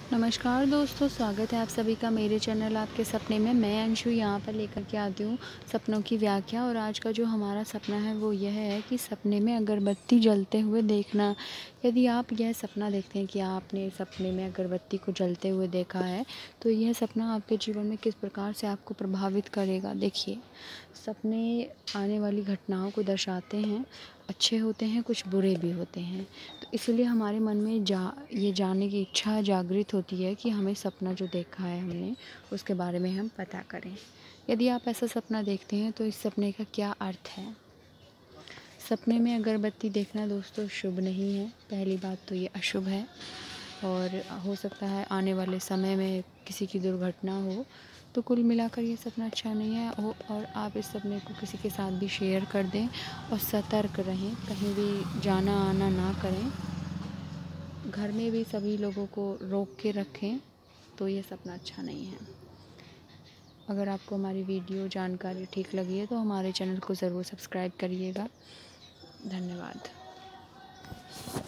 नमस्कार दोस्तों, स्वागत है आप सभी का मेरे चैनल आपके सपने में। मैं अंशु यहाँ पर लेकर के आती हूँ सपनों की व्याख्या। और आज का जो हमारा सपना है वो यह है कि सपने में अगरबत्ती जलते हुए देखना। यदि आप यह सपना देखते हैं कि आपने सपने में अगरबत्ती को जलते हुए देखा है, तो यह सपना आपके जीवन में किस प्रकार से आपको प्रभावित करेगा। देखिए, सपने आने वाली घटनाओं को दर्शाते हैं, अच्छे होते हैं, कुछ बुरे भी होते हैं। तो इसलिए हमारे मन में ये जानने की इच्छा जागृत होती है कि हमें सपना जो देखा है हमने, उसके बारे में हम पता करें। यदि आप ऐसा सपना देखते हैं तो इस सपने का क्या अर्थ है। सपने में अगरबत्ती देखना दोस्तों शुभ नहीं है। पहली बात तो ये अशुभ है, और हो सकता है आने वाले समय में किसी की दुर्घटना हो। तो कुल मिलाकर ये सपना अच्छा नहीं है और आप इस सपने को किसी के साथ भी शेयर कर दें और सतर्क रहें, कहीं भी जाना आना ना करें। घर में भी सभी लोगों को रोक के रखें, तो ये सपना अच्छा नहीं है। अगर आपको हमारी वीडियो जानकारी ठीक लगी है तो हमारे चैनल को ज़रूर सब्सक्राइब करिएगा। धन्यवाद।